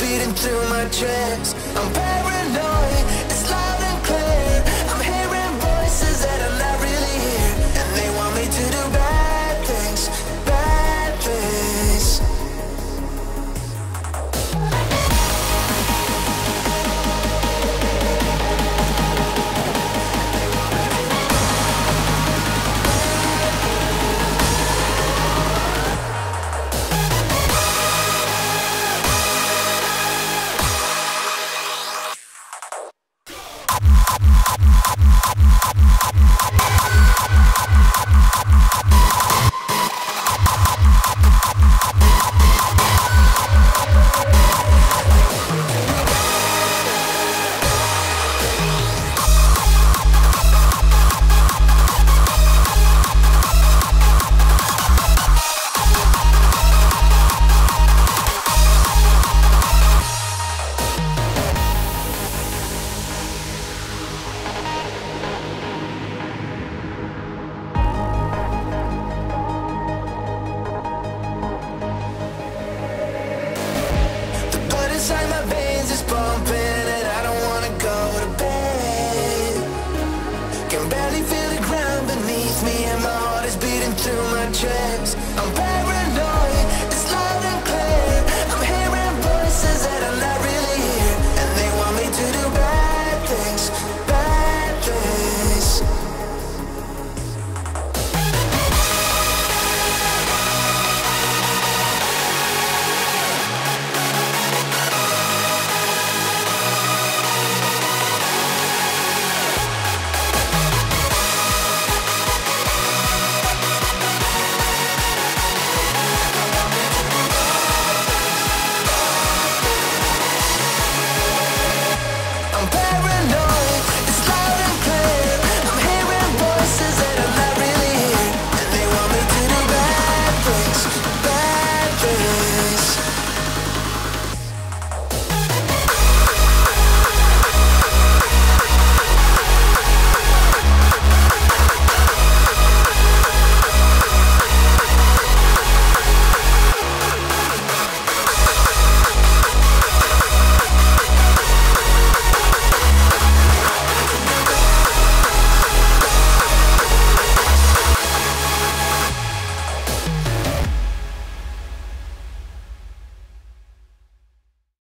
beating through my chest. I'm paranoid, it's loud and clear. I'm hearing voices that I'm not really here, and they want me to do bad things, bad things. Inside my veins is pumping, and I don't wanna go to bed. Can barely feel the ground beneath me, and my heart is beating through my chest.